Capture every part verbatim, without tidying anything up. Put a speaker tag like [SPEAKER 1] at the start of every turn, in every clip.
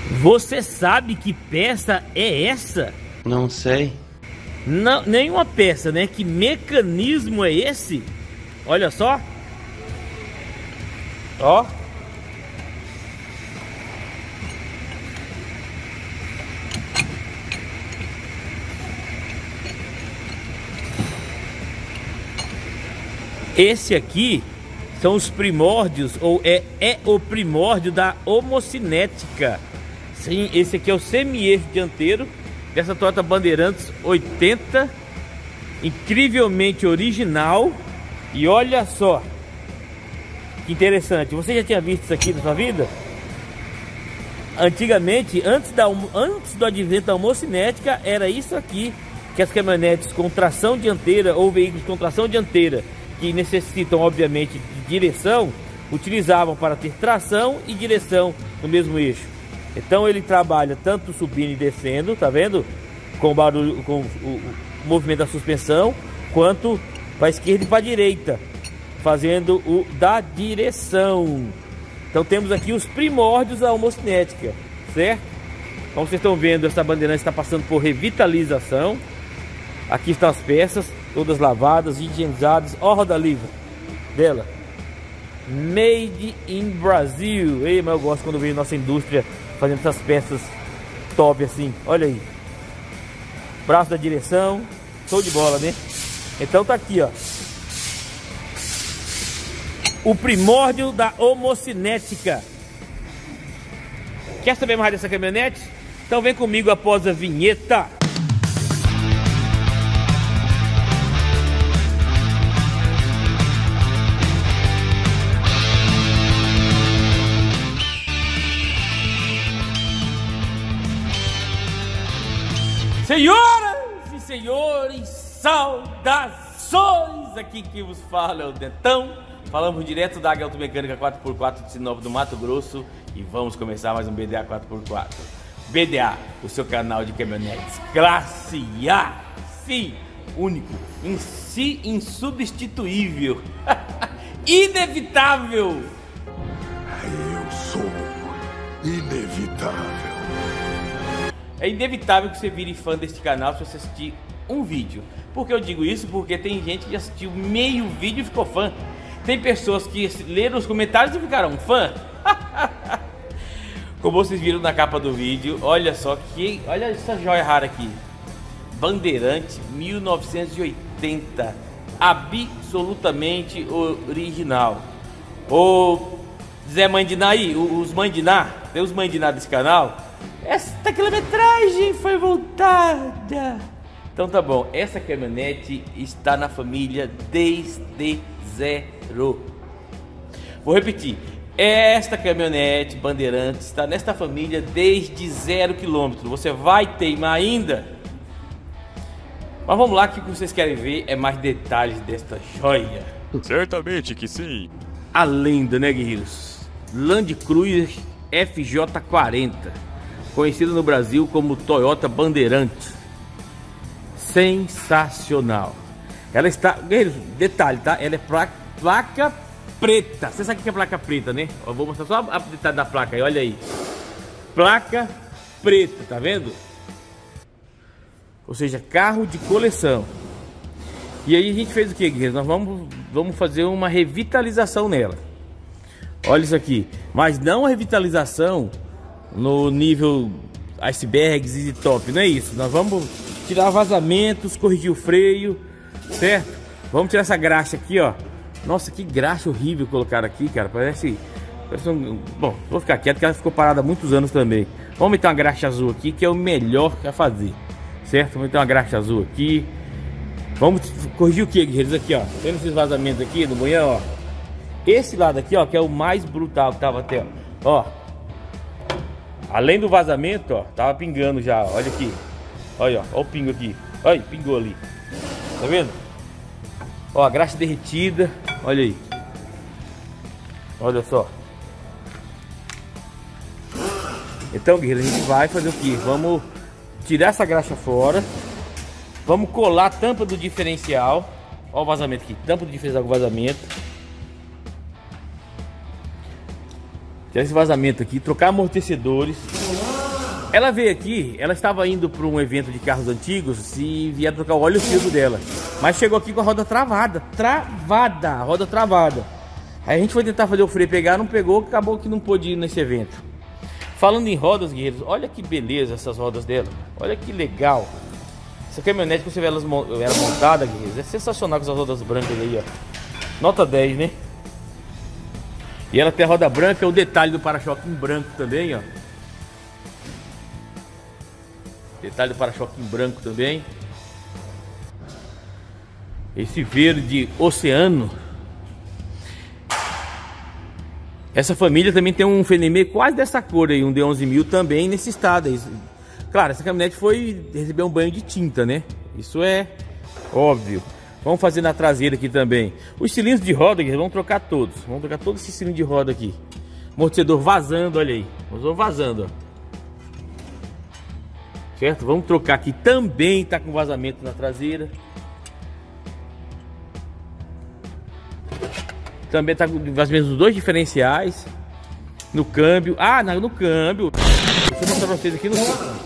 [SPEAKER 1] Você sabe que peça é essa?
[SPEAKER 2] Não sei.
[SPEAKER 1] Não, nenhuma peça, né? Que mecanismo é esse? Olha só. Ó. Esse aqui são os primórdios, ou é, é o primórdio da homocinética. Sim, esse aqui é o semi-eixo dianteiro dessa Toyota Bandeirantes oitenta. Incrivelmente original. E olha só que interessante. Você já tinha visto isso aqui na sua vida? Antigamente, antes, da, antes do advento da homocinética, era isso aqui que as caminhonetes com tração dianteira ou veículos com tração dianteira que necessitam obviamente de direção, utilizavam para ter tração e direção no mesmo eixo. Então ele trabalha tanto subindo e descendo, tá vendo? Com o barulho, com o, o movimento da suspensão, quanto para a esquerda e para a direita, fazendo o da direção. Então temos aqui os primórdios da homocinética, certo? Como vocês estão vendo, essa Bandeirantes está passando por revitalização. Aqui estão as peças, todas lavadas, higienizadas. Ó a roda livre dela. Made in Brasil. Ei, mas eu gosto quando vejo nossa indústria fazendo essas peças top assim. Olha aí. Braço da direção. Show de bola, né? Então tá aqui, ó. O primórdio da homocinética. Quer saber mais dessa caminhonete? Então vem comigo após a vinheta. Senhoras e senhores, saudações! Aqui quem vos fala é o Dentão. Falamos direto da Águia Automecânica quatro por quatro de Sinop do Mato Grosso. E vamos começar mais um B D A quatro por quatro. B D A, o seu canal de caminhonetes classe A. Sim, único, em si insubstituível, inevitável.
[SPEAKER 3] Eu sou inevitável.
[SPEAKER 1] É inevitável que você vire fã deste canal se você assistir um vídeo. Por que eu digo isso? Porque tem gente que assistiu meio vídeo e ficou fã. Tem pessoas que leram os comentários e ficaram fã. Como vocês viram na capa do vídeo, olha só que... olha essa joia rara aqui. Bandeirantes mil novecentos e oitenta. Absolutamente original. Ô Zé Mandiná aí, os Mandiná, tem os Mandiná desse canal. Esta quilometragem foi voltada. Então tá bom, essa caminhonete está na família desde zero. Vou repetir, esta caminhonete Bandeirantes está nesta família desde zero quilômetro. Você vai teimar ainda? Mas vamos lá, que o que vocês querem ver é mais detalhes desta joia.
[SPEAKER 4] Certamente que sim.
[SPEAKER 1] A lenda, né, guerreiros? Land Cruiser F J quarenta, conhecida no Brasil como Toyota Bandeirante. Sensacional. Ela está, guerreiros, detalhe, tá? Ela é placa, placa preta. Você sabe o que é placa preta, né? Eu vou mostrar só a detalhe da placa aí, olha aí. Placa preta, tá vendo? Ou seja, carro de coleção. E aí a gente fez o que, guerreiros? Nós vamos, vamos fazer uma revitalização nela. Olha isso aqui. Mas não a revitalização no nível icebergs e top, não é isso. Nós vamos tirar vazamentos, corrigir o freio, certo? Vamos tirar essa graxa aqui, ó. Nossa, que graxa horrível colocaram aqui, cara. Parece, parece um... Bom, vou ficar quieto que ela ficou parada há muitos anos também. Vamos meter uma graxa azul aqui, que é o melhor a fazer, certo? Vamos meter uma graxa azul aqui. Vamos corrigir o que, guerreiros? Aqui, ó. Tendo esses vazamentos aqui no manhã, ó. Esse lado aqui, ó, que é o mais brutal que tava até, ó. Ó. Além do vazamento, ó, tava pingando já, ó. Olha aqui. Olha, ó, ó o pingo aqui. Olha, pingou ali. Tá vendo? Ó, a graxa derretida. Olha aí. Olha só. Então, guerreiro, a gente vai fazer o que? Vamos tirar essa graxa fora. Vamos colar a tampa do diferencial. Ó o vazamento aqui. Tampa do diferencial com vazamento. Tirar esse vazamento aqui. Trocar amortecedores. Ela veio aqui, ela estava indo para um evento de carros antigos e vieram trocar o óleo filtro dela. Mas chegou aqui com a roda travada, travada, roda travada. Aí a gente foi tentar fazer o freio pegar, não pegou, acabou que não pôde ir nesse evento. Falando em rodas, guerreiros, olha que beleza essas rodas dela. Olha que legal. Essa caminhonete, quando você vê elas ela montada, guerreiros, é sensacional com essas rodas brancas aí, ó. Nota dez, né? E ela tem a roda branca, o detalhe do para-choque em branco também, ó. Detalhe do para-choque em branco também. Esse verde oceano. Essa família também tem um Fenemê quase dessa cor aí, um D onze mil também nesse estado aí. Claro, essa caminhonete foi receber um banho de tinta, né? Isso é óbvio. Vamos fazer na traseira aqui também. Os cilindros de roda, vamos trocar todos. Vamos trocar todos esses cilindros de roda aqui. Amortecedor vazando, olha aí. Amortecedor vazando, ó. Certo? Vamos trocar aqui também, tá com vazamento na traseira. Também tá com vazamento dos dois diferenciais. No câmbio. Ah, no, no câmbio. Deixa eu mostrar pra vocês aqui no câmbio.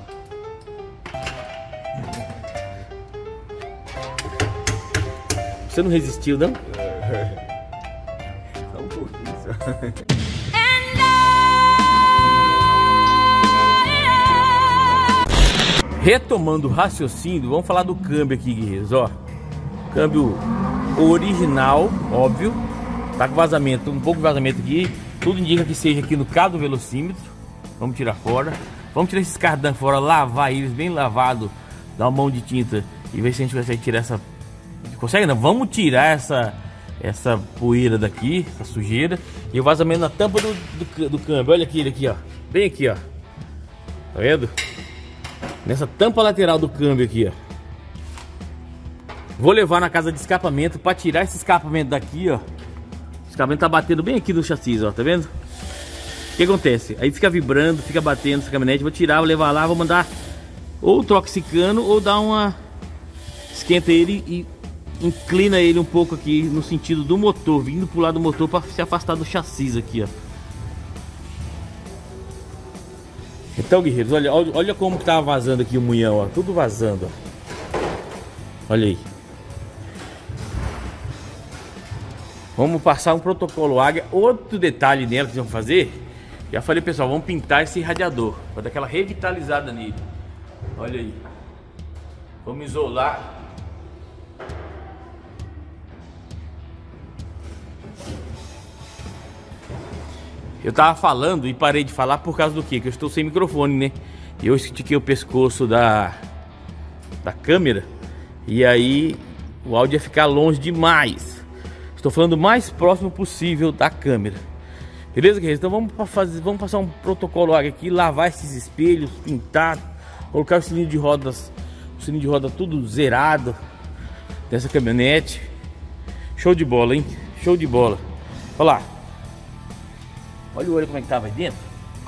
[SPEAKER 1] Você não resistiu, não?
[SPEAKER 3] Só um pouquinho só.
[SPEAKER 1] Retomando o raciocínio, vamos falar do câmbio aqui, guerreiros, ó. Câmbio original, óbvio. Tá com vazamento, um pouco de vazamento aqui. Tudo indica que seja aqui no cabo do velocímetro. Vamos tirar fora. Vamos tirar esses cardan fora, lavar eles bem lavado. Dar uma mão de tinta e ver se a gente consegue tirar essa... Consegue não? Vamos tirar essa, essa poeira daqui, essa sujeira. E o vazamento na tampa do, do, do câmbio. Olha aqui, ele aqui, ó. Bem aqui, ó. Tá vendo? Nessa tampa lateral do câmbio aqui, ó. Vou levar na casa de escapamento para tirar esse escapamento daqui, ó. O escapamento tá batendo bem aqui no chassi, ó. Tá vendo? O que acontece? Aí fica vibrando, fica batendo essa caminhonete. Vou tirar, vou levar lá, vou mandar ou troca esse cano ou dar uma... Esquenta ele e inclina ele um pouco aqui no sentido do motor, vindo pro lado do motor para se afastar do chassi aqui, ó. Então, guerreiros, olha, olha como que tava vazando aqui o munhão, ó. Tudo vazando, ó. Olha aí. Vamos passar um protocolo Águia. Outro detalhe nela que vamos fazer. Já falei, pessoal, vamos pintar esse radiador para dar aquela revitalizada nele. Olha aí. Vamos isolar. Eu tava falando e parei de falar por causa do quê? Que eu estou sem microfone, né? Eu estiquei o pescoço da, da câmera e aí o áudio ia ficar longe demais. Estou falando o mais próximo possível da câmera. Beleza, guerreiros? Então vamos, fazer, vamos passar um protocolo aqui, lavar esses espelhos, pintar, colocar o cilindro de rodas, o cilindro de roda tudo zerado dessa caminhonete. Show de bola, hein? Show de bola. Olha lá. Olha o olho como é que tava aí dentro.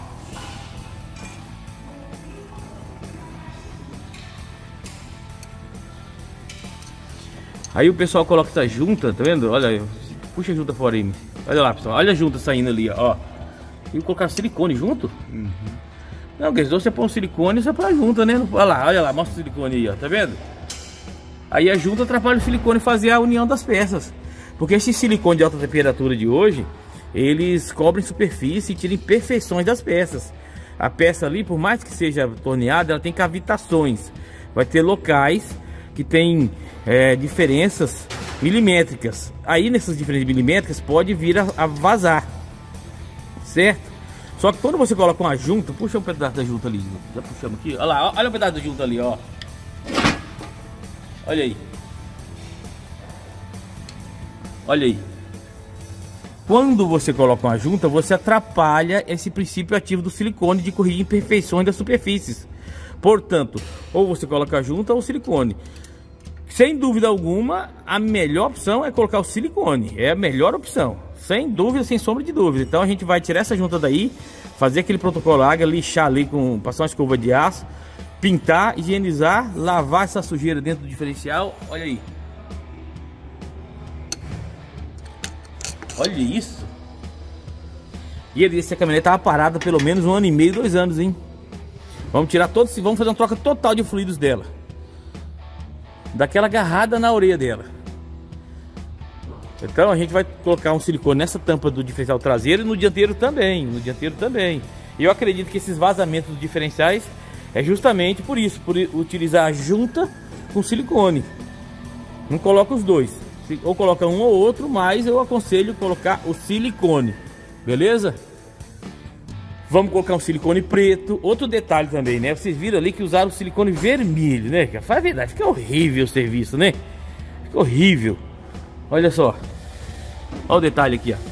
[SPEAKER 1] Aí o pessoal coloca essa junta, tá vendo? Olha, puxa a junta fora aí. Olha lá, pessoal, olha a junta saindo ali, ó. E colocar silicone junto? Uhum. Não, quer dizer, você põe um silicone, você põe a junta, né? Olha lá, olha lá, mostra o silicone aí, ó, tá vendo? Aí a junta atrapalha o silicone fazer a união das peças. Porque esse silicone de alta temperatura de hoje, eles cobrem superfície e tiram imperfeições das peças. A peça ali, por mais que seja torneada, ela tem cavitações. Vai ter locais que tem é, diferenças milimétricas. Aí nessas diferenças milimétricas pode vir a, a vazar, certo? Só que quando você coloca uma junta, puxa um pedaço da junta ali, já puxamos aqui, olha lá, olha o pedaço da junta ali, ó. Olha aí. Olha aí. Quando você coloca uma junta, você atrapalha esse princípio ativo do silicone de corrigir imperfeições das superfícies. Portanto, ou você coloca a junta ou o silicone. Sem dúvida alguma, a melhor opção é colocar o silicone. É a melhor opção. Sem dúvida, sem sombra de dúvida. Então a gente vai tirar essa junta daí, fazer aquele protocolo Águia, lixar ali com, passar uma escova de aço, pintar, higienizar, lavar essa sujeira dentro do diferencial. Olha aí. Olha isso. E essa caminhonete estava parada pelo menos um ano e meio, dois anos, hein? Vamos tirar todos, vamos fazer uma troca total de fluidos dela. Daquela agarrada na orelha dela. Então a gente vai colocar um silicone nessa tampa do diferencial traseiro e no dianteiro também, no dianteiro também. E eu acredito que esses vazamentos dos diferenciais é justamente por isso, por utilizar a junta com silicone. Não coloca os dois, ou coloca um ou outro, mas eu aconselho colocar o silicone, beleza? Vamos colocar um silicone preto. Outro detalhe também, né? Vocês viram ali que usaram o silicone vermelho, né? Faz verdade, fica horrível o serviço, né? Fica horrível. Olha só. Olha o detalhe aqui, ó.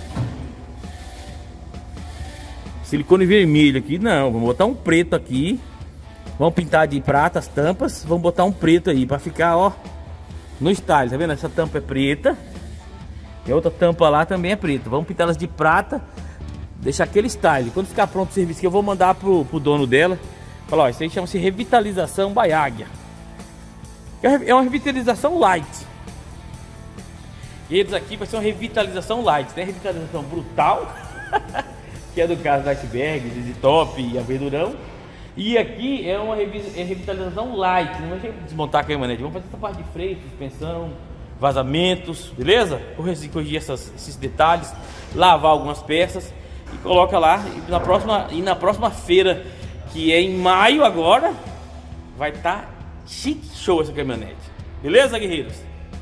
[SPEAKER 1] Silicone vermelho aqui, não. Vamos botar um preto aqui. Vamos pintar de prata as tampas. Vamos botar um preto aí pra ficar, ó, no style. Tá vendo? Essa tampa é preta. E a outra tampa lá também é preta. Vamos pintar elas de prata. Deixar aquele style. Quando ficar pronto o serviço que eu vou mandar pro, pro dono dela. Falar, ó, isso aí chama-se revitalização by Águia. É uma revitalização light. E eles aqui vai ser uma revitalização light, né? Revitalização brutal, que é do caso do iceberg, de top e averdurão. E aqui é uma revi é revitalização light. Não vai desmontar a caminhonete. Vamos fazer essa parte de freio, suspensão, vazamentos, beleza? Corrigir, corrigir essas, esses detalhes, lavar algumas peças e coloca lá. E na próxima, e na próxima feira, que é em maio agora, vai estar tá chique show essa caminhonete. Beleza, guerreiros?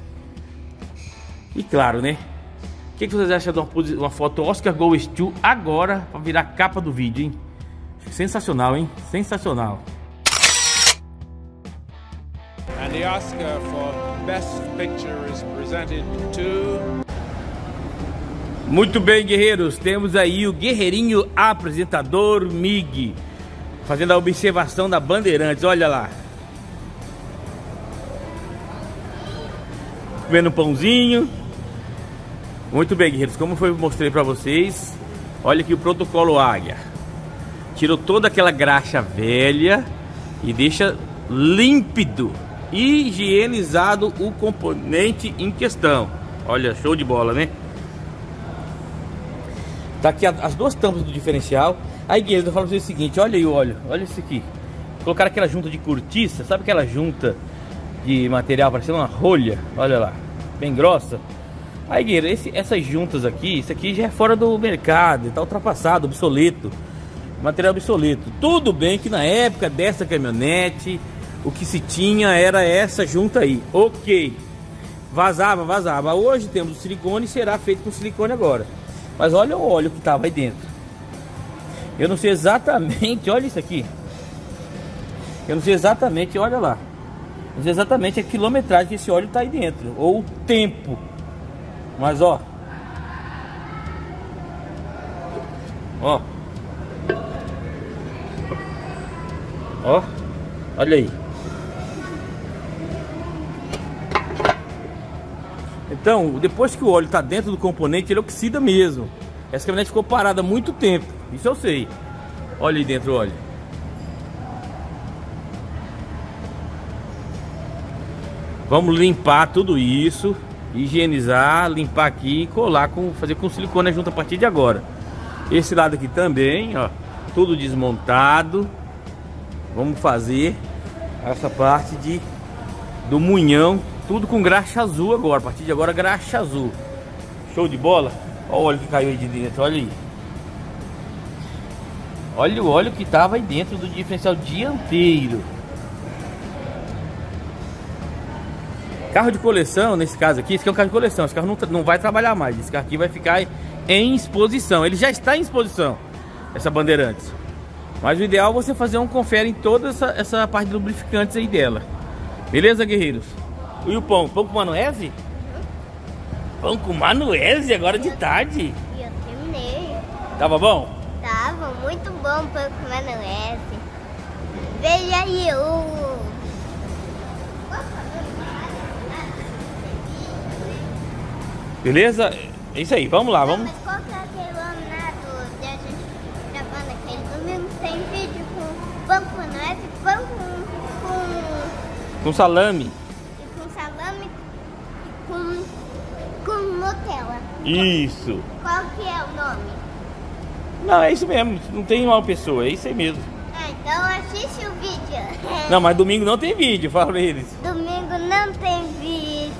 [SPEAKER 1] E claro, né? O que, que vocês acham de uma, uma foto Oscar Goes to agora para virar capa do vídeo, hein? Sensacional, hein? Sensacional.
[SPEAKER 2] And the Oscar for Best Picture is presented to...
[SPEAKER 1] Muito bem, guerreiros. Temos aí o guerreirinho apresentador Mig fazendo a observação da Bandeirantes. Olha lá. Comendo um pãozinho. Muito bem, guerreiros, como eu mostrei para vocês, olha aqui o protocolo Águia. Tirou toda aquela graxa velha e deixa límpido, higienizado o componente em questão. Olha, show de bola, né? Tá aqui as duas tampas do diferencial. Aí, guerreiros, eu falo para vocês o seguinte, olha aí o óleo, olha isso aqui. Colocaram aquela junta de cortiça, sabe aquela junta de material parecendo uma rolha? Olha lá, bem grossa. Aí, guerreiro, esse, essas juntas aqui, isso aqui já é fora do mercado, tá ultrapassado, obsoleto, material obsoleto. Tudo bem que na época dessa caminhonete, o que se tinha era essa junta aí, ok. Vazava, vazava. Hoje temos o silicone, será feito com silicone agora. Mas olha o óleo que tava aí dentro. Eu não sei exatamente, olha isso aqui. Eu não sei exatamente, olha lá. Não sei exatamente a quilometragem que esse óleo tá aí dentro, ou o tempo. Mas ó, ó, ó, olha aí. Então, depois que o óleo tá dentro do componente, ele oxida mesmo. Essa caminhonete ficou parada há muito tempo, isso eu sei. Olha aí dentro o óleo. Vamos limpar tudo isso, higienizar, limpar aqui e colar com, fazer com silicone junto a partir de agora. Esse lado aqui também, ó, tudo desmontado. Vamos fazer essa parte de do munhão, tudo com graxa azul agora. A partir de agora, graxa azul. Show de bola. Olha o óleo que caiu aí de dentro, olha aí. Olha o óleo que tava aí dentro do diferencial dianteiro. Carro de coleção, nesse caso aqui, esse aqui é um carro de coleção. Esse carro não, não vai trabalhar mais. Esse carro aqui vai ficar em exposição. Ele já está em exposição, essa Bandeirantes. Mas o ideal é você fazer um confere em toda essa, essa parte de lubrificantes aí dela. Beleza, guerreiros? E o pão? Pão com manuese? Pão com manuese agora de tarde?
[SPEAKER 5] Eu terminei.
[SPEAKER 1] Tava bom?
[SPEAKER 5] Tava muito bom pão com manuese. Veja aí o...
[SPEAKER 1] Beleza? É isso aí, vamos lá, vamos.
[SPEAKER 5] Mas qual que é aquele laminado de a gente gravando aquele domingo? Tem vídeo com pão com manuese, pão com... com...
[SPEAKER 1] Com salame.
[SPEAKER 5] E com salame e com... com Nutella.
[SPEAKER 1] Isso.
[SPEAKER 5] Qual que é o nome?
[SPEAKER 1] Não, é isso mesmo, não tem uma pessoa, é isso aí mesmo.
[SPEAKER 5] Ah, Então assiste o vídeo.
[SPEAKER 1] Não, mas domingo não tem vídeo, fala pra eles.
[SPEAKER 5] Domingo não tem vídeo.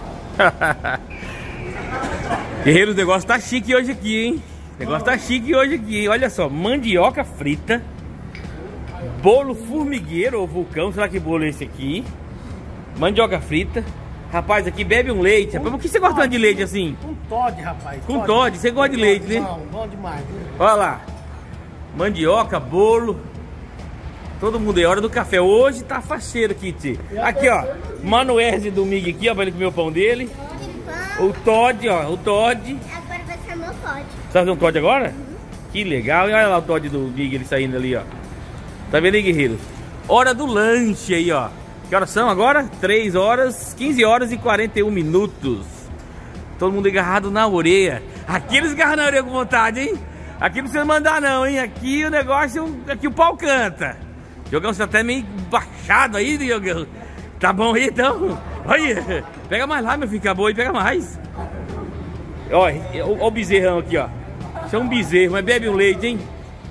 [SPEAKER 1] Guerreiro, o negócio tá chique hoje aqui, hein? O negócio tá chique hoje aqui, hein? Olha só, mandioca frita, bolo formigueiro ou vulcão, será que bolo é esse aqui? Mandioca frita. Rapaz, aqui bebe um leite. Rapaz, por que você gosta de leite assim?
[SPEAKER 6] Com Todd, rapaz.
[SPEAKER 1] Com Todd, você gosta de leite, né?
[SPEAKER 6] Bom, bom demais.
[SPEAKER 1] Olha lá, mandioca, bolo. Todo mundo é hora do café. Hoje tá faceiro aqui, tio. Aqui, ó, Manoel domingo aqui, ó, pra ele comer o pão dele. O Todd, ó, o Todd.
[SPEAKER 5] Agora vai ser meu Todd.
[SPEAKER 1] Você vai fazer um Todd agora? Uhum. Que legal. E olha lá o Todd do Big, ele saindo ali, ó. Tá vendo aí, guerreiros? Hora do lanche aí, ó. Que horas são agora? três horas, quinze horas e quarenta e um minutos. Todo mundo agarrado na orelha. Aqui eles agarram na orelha com vontade, hein? Aqui não precisa mandar não, hein? Aqui o negócio, aqui o pau canta. Jogão, você tá até meio baixado aí, Jogão. Tá bom aí, então? Olha, pega mais lá, meu filho, acabou aí, pega mais. Olha, olha o bezerrão aqui, ó. Isso é um bezerro, mas bebe um leite, hein?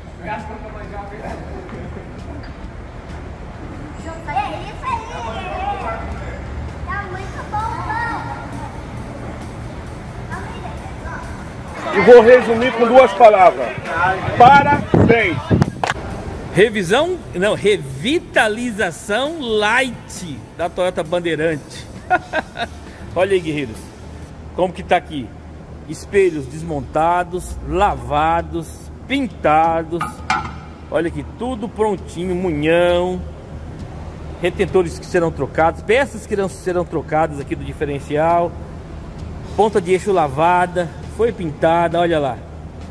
[SPEAKER 3] E vou resumir com duas palavras. Parabéns!
[SPEAKER 1] Revisão, não, revitalização light da Toyota Bandeirante. Olha aí, guerreiros, como que tá aqui. Espelhos desmontados, lavados, pintados. Olha aqui, tudo prontinho, munhão. Retentores que serão trocados, peças que serão trocadas aqui do diferencial. Ponta de eixo lavada, foi pintada, olha lá.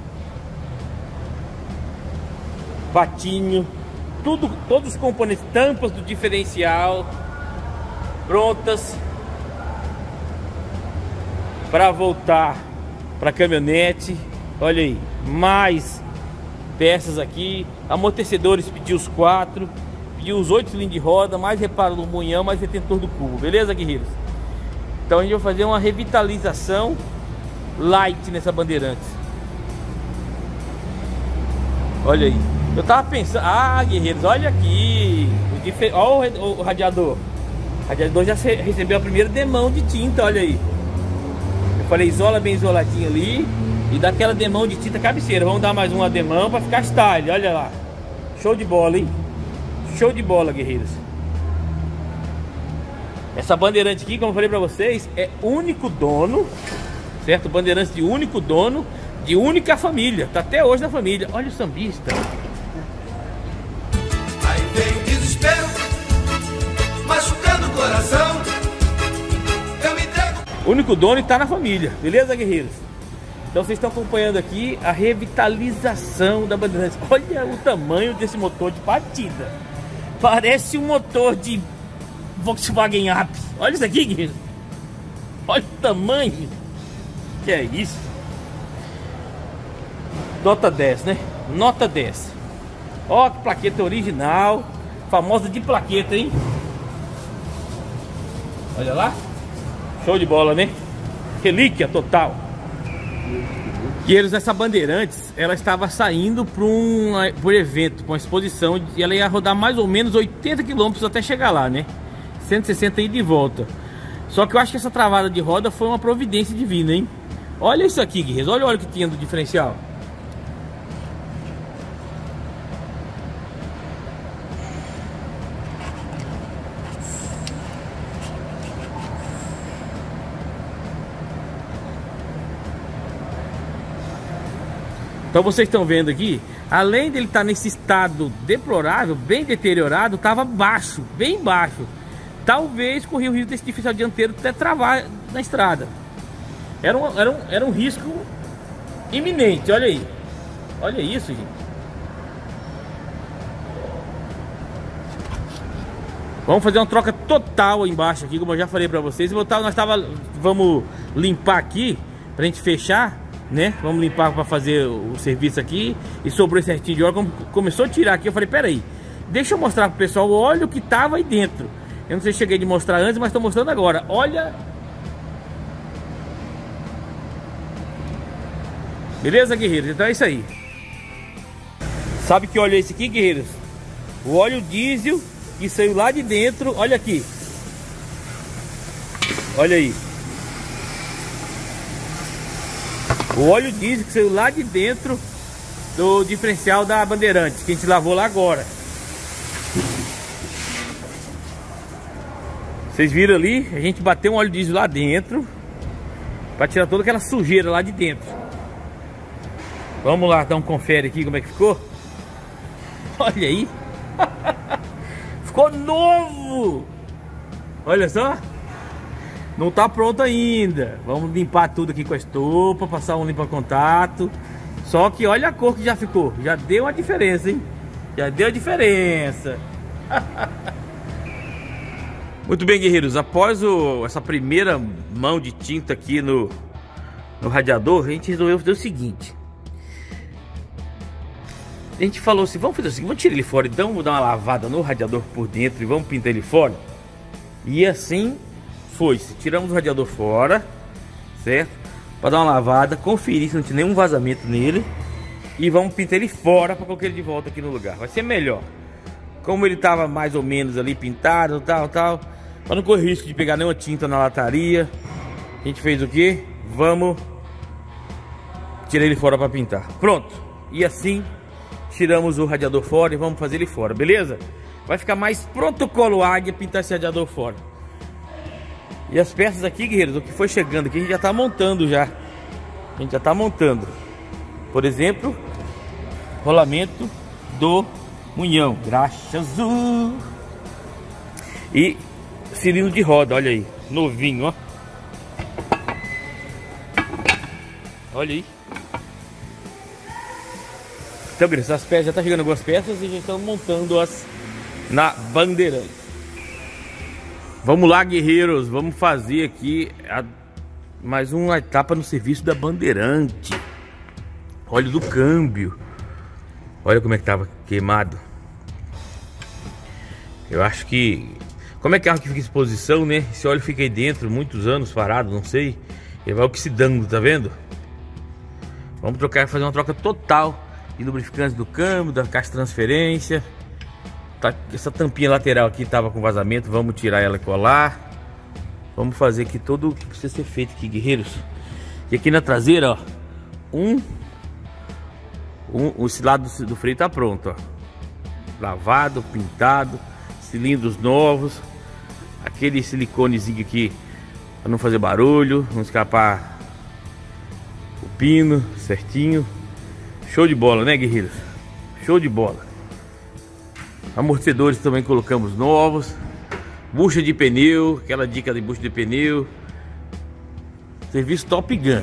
[SPEAKER 1] Patinho, tudo, todos os componentes, tampas do diferencial prontas para voltar para a caminhonete. Olha aí, mais peças aqui, amortecedores, pediu os quatro, pediu os oito cilindros de roda, mais reparo do munhão, mais retentor do cubo, beleza, guerreiros? Então a gente vai fazer uma revitalização light nessa Bandeirante. Olha aí. Eu tava pensando... Ah, guerreiros, olha aqui. O difer... Olha o, o radiador. O radiador já recebeu a primeira demão de tinta, olha aí. Eu falei, isola bem isoladinho ali. E dá aquela demão de tinta cabeceira. Vamos dar mais uma demão pra ficar style, olha lá. Show de bola, hein? Show de bola, guerreiros. Essa Bandeirante aqui, como eu falei pra vocês, é único dono, certo? Bandeirante de único dono, de única família. Tá até hoje na família. Olha o sambista.
[SPEAKER 7] Aí vem o desespero, machucando o coração. Eu me entrego.
[SPEAKER 1] Único dono e tá na família. Beleza, guerreiros? Então vocês estão acompanhando aqui a revitalização da Bandeirante. Olha o tamanho desse motor de batida. Parece um motor de Volkswagen Up. Olha isso aqui, guerreiros. Olha o tamanho. Que é isso? Nota dez, né? Nota dez. Ó, que plaqueta original. Famosa de plaqueta, hein? Olha lá. Show de bola, né? Relíquia total. Guerreiros, essa Bandeirantes, ela estava saindo para um por evento, para uma exposição, e ela ia rodar mais ou menos oitenta quilômetros até chegar lá, né? cento e sessenta ida e de volta. Só que eu acho que essa travada de roda foi uma providência divina, hein? Olha isso aqui, guerreiros. Olha o óleo que tinha do diferencial. Então vocês estão vendo aqui, além dele estar nesse estado deplorável, bem deteriorado, estava baixo, bem baixo. Talvez corria o risco desse diferencial dianteiro até travar na estrada. Era um, era um, era um risco iminente, olha aí. Olha isso, gente. Vamos fazer uma troca total aí embaixo aqui, como eu já falei pra vocês. Nós tava, vamos limpar aqui, pra gente fechar, né? Vamos limpar pra fazer o serviço aqui. E sobrou esse restinho de óleo, como começou a tirar aqui, eu falei, pera aí, deixa eu mostrar pro pessoal o óleo que tava aí dentro. Eu não sei se cheguei de mostrar antes, mas estou mostrando agora. Olha. Beleza, guerreiros? Então é isso aí. Sabe que óleo é esse aqui, guerreiros? O óleo diesel que saiu lá de dentro, olha aqui. Olha aí. O óleo diesel que saiu lá de dentro do diferencial da Bandeirantes, que a gente lavou lá agora. Vocês viram ali, a gente bateu um óleo diesel lá dentro para tirar toda aquela sujeira lá de dentro. Vamos lá dar um confere aqui como é que ficou. Olha aí. Ficou novo. Olha só. Não tá pronto ainda. Vamos limpar tudo aqui com a estopa, passar um limpa-contato. Só que olha a cor que já ficou. Já deu uma diferença, hein? Já deu a diferença. Muito bem, guerreiros. Após o, essa primeira mão de tinta aqui no, no radiador, a gente resolveu fazer o seguinte. A gente falou assim, vamos fazer o seguinte, vamos tirar ele fora, então vamos dar uma lavada no radiador por dentro e vamos pintar ele fora. E assim foi, tiramos o radiador fora, certo? Para dar uma lavada, conferir se não tinha nenhum vazamento nele. E vamos pintar ele fora para colocar ele de volta aqui no lugar, vai ser melhor. Como ele estava mais ou menos ali pintado, tal, tal, para não correr risco de pegar nenhuma tinta na lataria, a gente fez o que? Vamos tirar ele fora para pintar. Pronto, e assim tiramos o radiador fora e vamos fazer ele fora, beleza? Vai ficar mais protocolo Águia pintar esse radiador fora. E as peças aqui, guerreiros, o que foi chegando aqui, a gente já tá montando já. A gente já tá montando. Por exemplo, rolamento do munhão, graxa azul. E cilindro de roda, olha aí, novinho, ó. Olha aí. Então, guerreiros, as peças já tá chegando algumas peças e já estão montando-as na Bandeirante. Vamos lá, guerreiros, vamos fazer aqui a, mais uma etapa no serviço da Bandeirante. Óleo do câmbio. Olha como é que tava queimado. Eu acho que, como é carro que fica em exposição, né? Esse óleo fica aí dentro muitos anos parado, não sei. Ele vai oxidando, tá vendo? Vamos trocar, fazer uma troca total de lubrificantes do câmbio, da caixa de transferência. Tá, essa tampinha lateral aqui tava com vazamento, vamos tirar ela e colar. Vamos fazer aqui todo o que precisa ser feito aqui, guerreiros. E aqui na traseira, ó, um, um esse lado do, do freio tá pronto, ó. Lavado, pintado, cilindros novos, aquele siliconezinho aqui para não fazer barulho, não escapar o pino certinho. Show de bola, né, guerreiros? Show de bola. Amortecedores também colocamos novos. Bucha de pneu, aquela dica de bucha de pneu. Serviço Top Gun.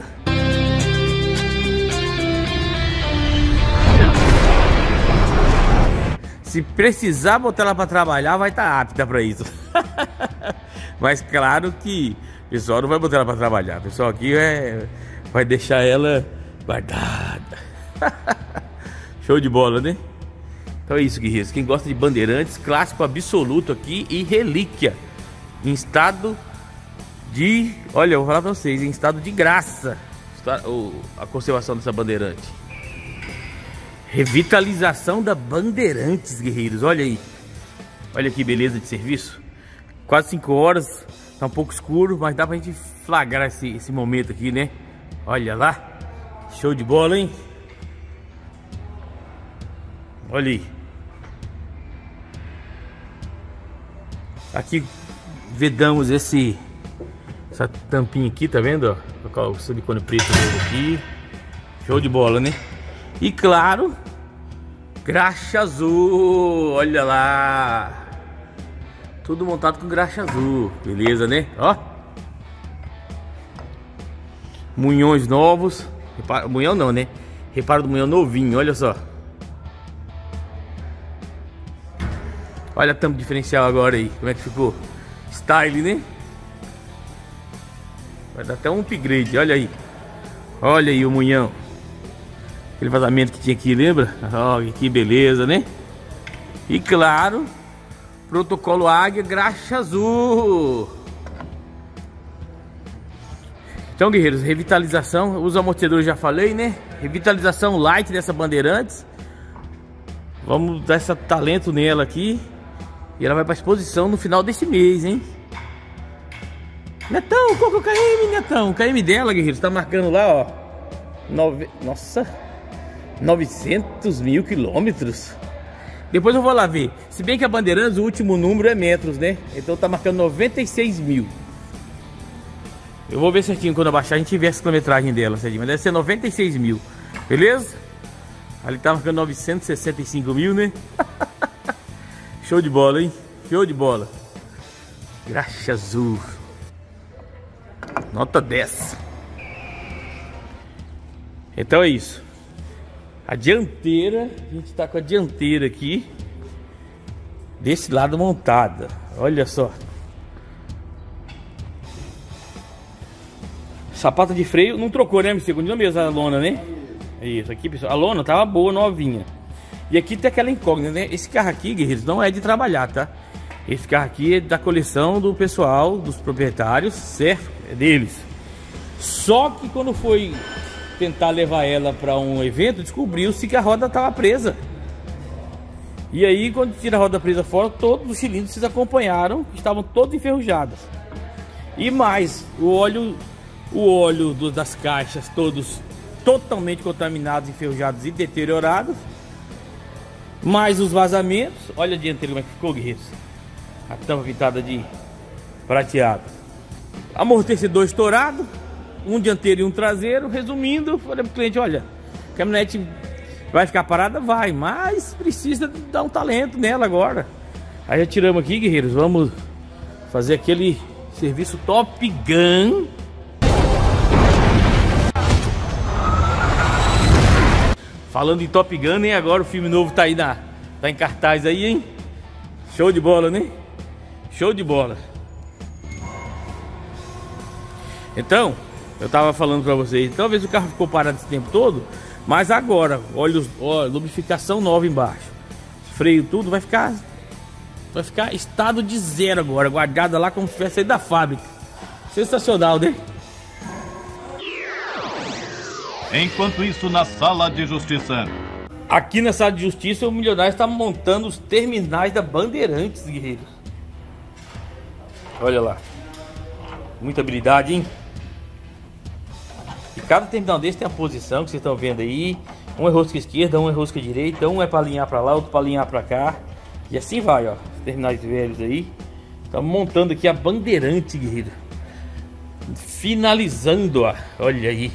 [SPEAKER 1] Se precisar botar ela para trabalhar, vai estar apta para isso. Mas claro que o pessoal não vai botar ela para trabalhar. O pessoal aqui é, vai deixar ela guardada. Show de bola, né? Então é isso, guerreiros. Quem gosta de Bandeirantes, clássico absoluto aqui e relíquia. Em estado de... Olha, eu vou falar pra vocês, em estado de graça. A conservação dessa Bandeirante. Revitalização da Bandeirantes, guerreiros. Olha aí. Olha que beleza de serviço. Quase cinco horas. Tá um pouco escuro, mas dá pra gente flagrar esse, esse momento aqui, né? Olha lá. Show de bola, hein? Olha aí. Aqui vedamos esse essa tampinha aqui, tá vendo? Ó, colocar o silicone preto aqui. Show de bola, né? E claro, graxa azul. Olha lá. Tudo montado com graxa azul. Beleza, né? Ó. Munhões novos. Repara, munhão não, né? Reparo do munhão novinho, olha só. Olha a tampa diferencial agora aí, como é que ficou? Style, né? Vai dar até um upgrade, olha aí. Olha aí o munhão. Aquele vazamento que tinha aqui, lembra? Olha que beleza, né? E claro, protocolo Águia, graxa azul. Então, guerreiros, revitalização. Os amortecedores já falei, né? Revitalização light dessa Bandeirantes. Vamos dar esse talento nela aqui. E ela vai pra exposição no final desse mês, hein? Netão, qual que é o K M, Netão? O K M dela, guerreiro, tá marcando lá, ó. Nove... Nossa, novecentos mil quilômetros. Depois eu vou lá ver. Se bem que a Bandeirantes, o último número é metros, né? Então tá marcando noventa e seis mil. Eu vou ver certinho quando abaixar, a gente vê essa quilometragem dela, certinho. Mas deve ser noventa e seis mil. Beleza? Ali tá marcando novecentos e sessenta e cinco mil, né? Show de bola, hein? Show de bola. Graxa azul. Nota dez. Então é isso. A dianteira, a gente tá com a dianteira aqui desse lado montada. Olha só. Sapato de freio não trocou, né, meu? Continua mesmo a lona, né? É isso aqui, pessoal. A lona tava boa, novinha. E aqui tem aquela incógnita, né? Esse carro aqui, guerreiros, não é de trabalhar, tá? Esse carro aqui é da coleção do pessoal, dos proprietários, certo? É deles. Só que quando foi tentar levar ela para um evento, descobriu-se que a roda estava presa. E aí, quando tira a roda presa fora, todos os cilindros se acompanharam, estavam todos enferrujados. E mais, o óleo, o óleo do, das caixas, todos totalmente contaminados, enferrujados e deteriorados. Mais os vazamentos. Olha a dianteira como é que ficou, guerreiros. A tampa pintada de prateado. Amortecedor estourado. Um dianteiro e um traseiro. Resumindo, falei pro cliente, olha, a caminhonete vai ficar parada? Vai, mas precisa dar um talento nela agora. Aí já tiramos aqui, guerreiros. Vamos fazer aquele serviço Top Gun. Falando em Top Gun, hein? Agora o filme novo tá aí na, tá em cartaz aí, hein? Show de bola, né? Show de bola. Então, eu tava falando pra vocês, talvez o carro ficou parado esse tempo todo, mas agora, olha, os, olha, lubrificação nova embaixo, freio, tudo vai ficar, vai ficar estado de zero agora, guardada lá como se tivesse saído da fábrica. Sensacional, né?
[SPEAKER 6] Enquanto isso, na sala de justiça.
[SPEAKER 1] Aqui na sala de justiça, o milionário está montando os terminais da Bandeirantes, guerreiros. Olha lá. Muita habilidade, hein? E cada terminal desse tem a posição que vocês estão vendo aí. Um é rosca esquerda, um é rosca direita, um é para alinhar para lá, outro para alinhar para cá. E assim vai, ó. Os terminais velhos aí. Estamos montando aqui a Bandeirante, guerreiro. Finalizando, ó. Olha aí.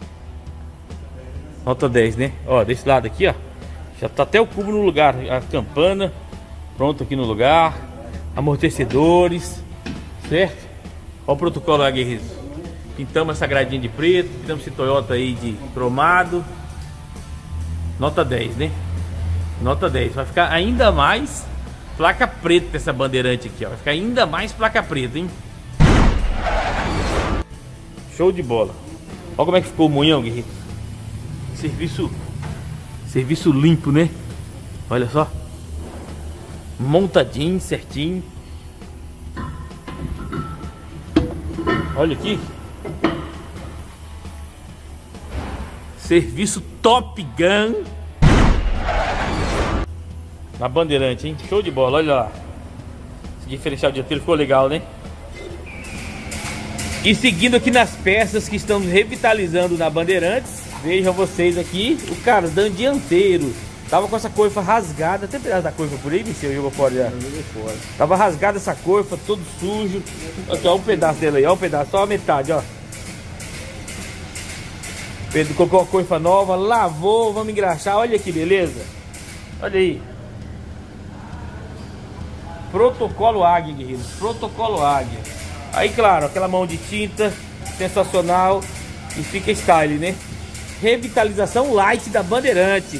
[SPEAKER 1] Nota dez, né? Ó, desse lado aqui, ó. Já tá até o cubo no lugar. A campana pronto aqui no lugar. Amortecedores, certo? Ó o protocolo aí, guerreiros. Pintamos essa gradinha de preto. Pintamos esse Toyota aí de cromado. Nota dez, né? Nota dez. Vai ficar ainda mais placa preta essa Bandeirante aqui, ó. Vai ficar ainda mais placa preta, hein? Show de bola. Olha como é que ficou o moinhão, guerreiros. Serviço, serviço limpo, né? Olha só. Montadinho, certinho. Olha aqui. Serviço Top Gun na Bandeirante, hein? Show de bola, olha lá. Esse diferencial dianteiro ficou legal, né? E seguindo aqui nas peças que estamos revitalizando na Bandeirantes, vejam vocês aqui o cardan dianteiro. Tava com essa coifa rasgada. Tem pedaço da coifa por aí, Michel? Jogou fora já? Fora. Tava rasgada essa coifa, todo sujo. Aqui, ó, um pedaço dela aí, ó, um pedaço, só a metade, ó. Pedro colocou uma coifa nova, lavou, vamos engraxar. Olha que beleza. Olha aí. Protocolo Águia, guerreiros. Protocolo Águia. Aí, claro, aquela mão de tinta, sensacional. E fica style, né? Revitalização light da Bandeirante.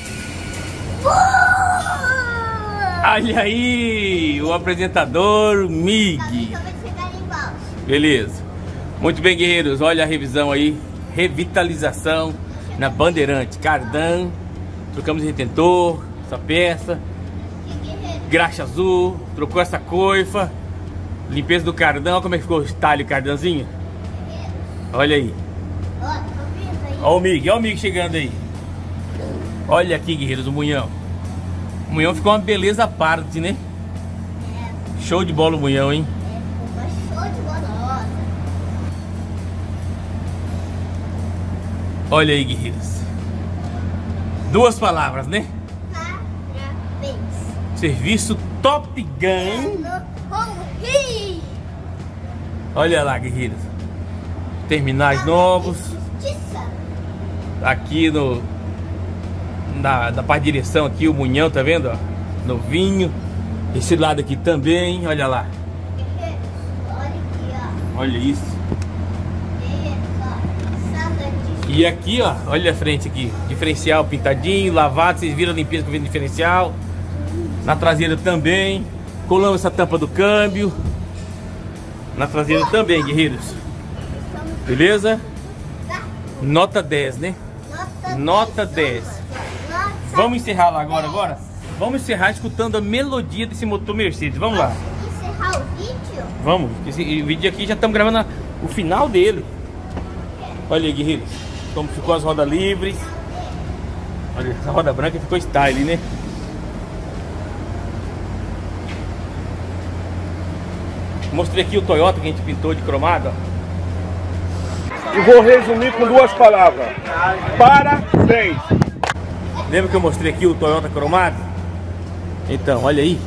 [SPEAKER 1] Olha aí, o apresentador Mig. Beleza. Muito bem, guerreiros. Olha a revisão aí. Revitalização na Bandeirante. Cardan. Trocamos o retentor, essa peça. Graxa azul. Trocou essa coifa. Limpeza do cardan. Olha como é que ficou o style cardanzinho. Olha aí. Olha o Mig, olha o Mig chegando aí. Olha aqui, guerreiros, o munhão. Munhão ficou uma beleza à parte, né? Show de bola o Munhão, hein?
[SPEAKER 5] É, ficou show de bola. Nossa.
[SPEAKER 1] Olha aí, guerreiros. Duas palavras, né?
[SPEAKER 5] Parabéns.
[SPEAKER 1] Serviço Top Gun.
[SPEAKER 5] Corri.
[SPEAKER 1] Olha lá, guerreiros. Terminais novos.
[SPEAKER 5] Justiça.
[SPEAKER 1] Aqui no na, na parte de direção aqui o Munhão, tá vendo? Ó, novinho. Esse lado aqui também, olha lá.
[SPEAKER 5] Olha aqui, ó.
[SPEAKER 1] Olha isso.
[SPEAKER 5] Sala de...
[SPEAKER 1] E aqui, ó, olha a frente aqui. Diferencial pintadinho, lavado. Vocês viram a limpeza que vem no diferencial. Na traseira também. Colamos essa tampa do câmbio. Na traseira também, guerreiros. Beleza? Nota dez, né? Nota dez. Vamos encerrar lá agora, agora? Vamos encerrar escutando a melodia desse motor Mercedes. Vamos lá.
[SPEAKER 5] Encerrar o vídeo?
[SPEAKER 1] Vamos. Esse vídeo aqui já estamos gravando a, o final dele. Olha aí, guerreiros. Como ficou as rodas livres. Olha, essa roda branca ficou style, né? Mostrei aqui o Toyota que a gente pintou de cromado, ó.
[SPEAKER 3] E vou resumir com duas palavras. Parabéns!
[SPEAKER 1] Lembra que eu mostrei aqui o Toyota cromado? Então, olha aí.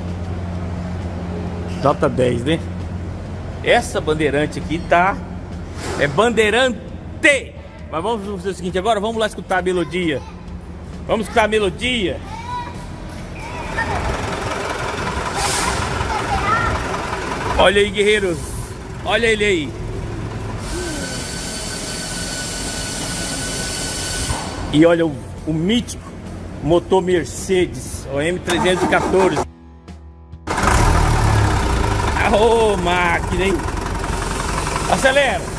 [SPEAKER 1] Nota dez, né? Essa bandeirante aqui tá... É bandeirante! Mas vamos fazer o seguinte agora, vamos lá escutar a melodia. Vamos escutar a melodia. Olha aí, guerreiros. Olha ele aí. E olha o, o mítico motor Mercedes, o M trezentos e quatorze. Ô, máquina, hein? Acelera.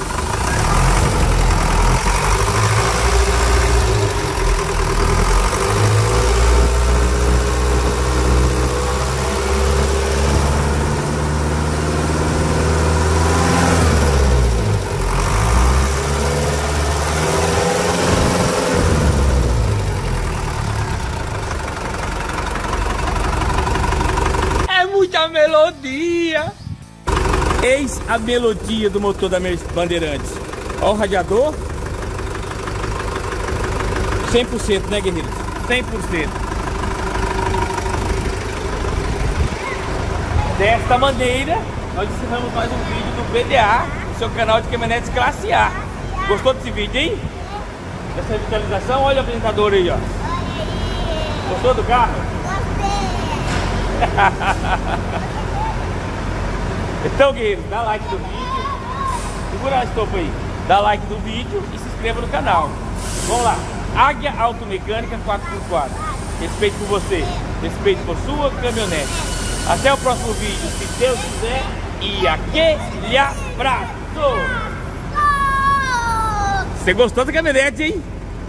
[SPEAKER 1] A melodia. Eis a melodia do motor da Bandeirantes. Olha o radiador. cem por cento, né, guerreiros? cem por cento. Desta maneira, nós encerramos mais um vídeo do B D A, seu canal de caminhonetes classe A. Gostou desse vídeo, hein? Dessa revitalização? Olha o apresentador aí, ó. Gostou do carro? Então, guerreiro, dá like no vídeo. Segura a estopa aí. Dá like no vídeo e se inscreva no canal. Vamos lá. Águia Automecânica quatro por quatro. Respeito por você, respeito por sua caminhonete. Até o próximo vídeo, se Deus quiser. E aquele abraço. Você gostou da caminhonete, hein?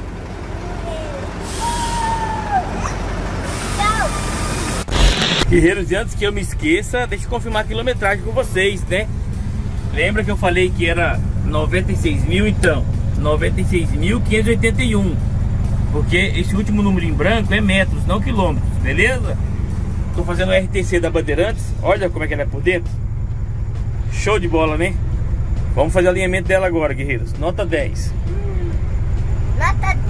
[SPEAKER 1] Guerreiros, e antes que eu me esqueça, deixa eu confirmar a quilometragem com vocês, né? Lembra que eu falei que era noventa e seis mil? Então, noventa e seis mil quinhentos e oitenta e um. Porque esse último número em branco é metros, não quilômetros, beleza? Tô fazendo o R T C da Bandeirantes. Olha como é que ela é por dentro. Show de bola, né? Vamos fazer o alinhamento dela agora, guerreiros. Nota dez.
[SPEAKER 5] Nota dez.